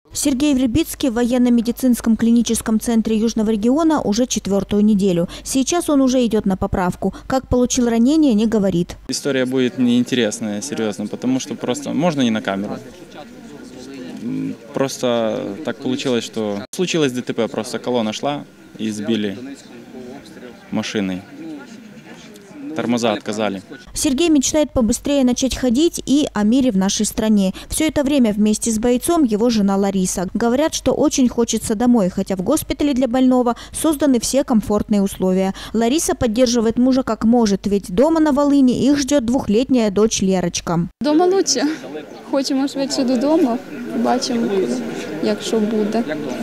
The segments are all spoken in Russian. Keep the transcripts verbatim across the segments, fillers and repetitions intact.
Сергей Вербицкий в военно-медицинском клиническом центре Южного региона уже четвертую неделю. Сейчас он уже идет на поправку. Как получил ранение, не говорит. История будет неинтересная, серьезно, потому что просто можно не на камеру. Просто так получилось, что случилось ДТП, просто колонна шла и сбили машиной. Тормоза отказали. Сергей мечтает побыстрее начать ходить и о мире в нашей стране. Все это время вместе с бойцом его жена Лариса. Говорят, что очень хочется домой, хотя в госпитале для больного созданы все комфортные условия. Лариса поддерживает мужа как может, ведь дома на Волыни их ждет двухлетняя дочь Лерочка. Дома лучше. Хочемо швидше додому. Бачимо, як що буде.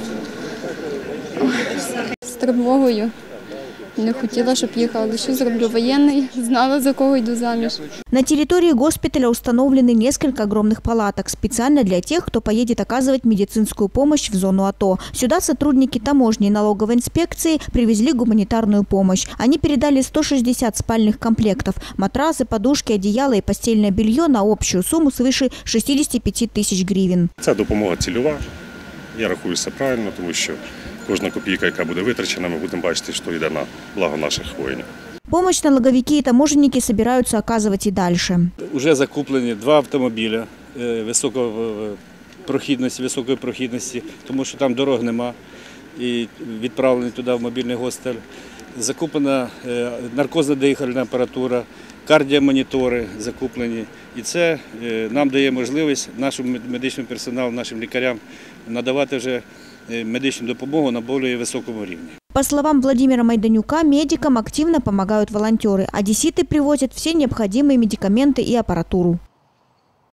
З тривогою. Не хотела, чтобы ехала, еще зроблю военный, знала, за кого иду замуж. На территории госпиталя установлены несколько огромных палаток, специально для тех, кто поедет оказывать медицинскую помощь в зону АТО. Сюда сотрудники таможни и налоговой инспекции привезли гуманитарную помощь. Они передали сто шестьдесят спальных комплектов, матрасы, подушки, одеяла и постельное белье на общую сумму свыше шестидесяти пяти тысяч гривен. Це допомога цільова. Я рахую все правильно, тому що кожна копійка, яка буде витрачена, ми будемо бачити, що йде на благо наших воїнів. Помощь налоговики и таможенники собираются оказывать и дальше. Уже закуплені два автомобіля високопрохідності, високої прохідності, тому що там дорог нема, і відправлені туди в мобільний госпіталь. Закуплена наркозна дихальна апаратура, кардіомонітори закуплені. І це нам дає можливість нашому медичному персоналу, нашим лікарям надавати вже медичную допомогу на более высоком уровне. По словам Владимира Майданюка, медикам активно помогают волонтеры. Одесситы привозят все необходимые медикаменты и аппаратуру.